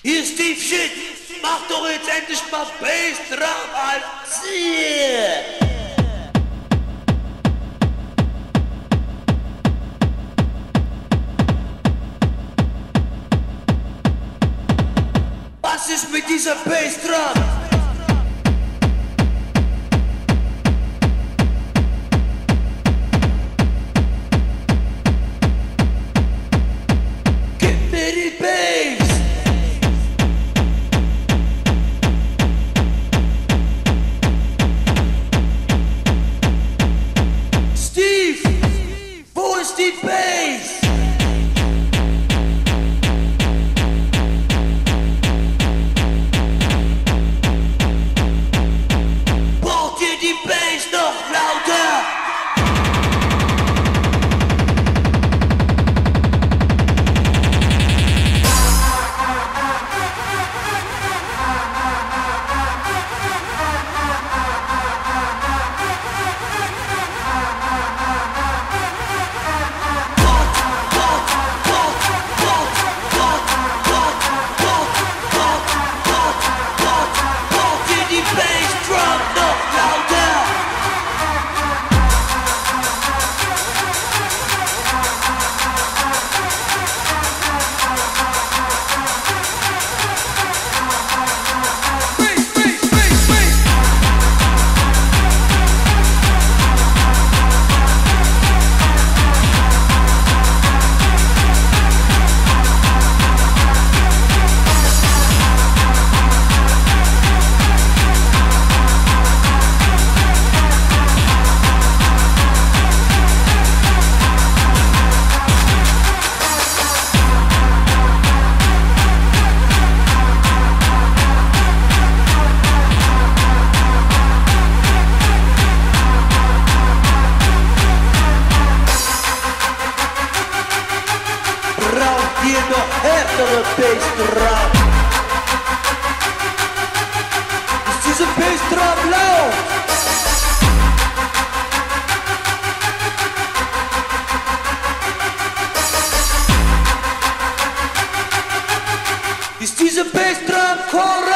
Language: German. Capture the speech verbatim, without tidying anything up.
Hier Steve Shit, mach doch jetzt endlich mal Bassdrum, Alter. Was ist mit dieser Bassdrum? Gib mir die Bass! Steve, wo ist die Bass? Die Bass noch lauter! Die Bassdrum noch lauter! Hier noch härtere Bassdrum. Ist diese Bassdrum laut? Ist diese Bassdrum korrekt?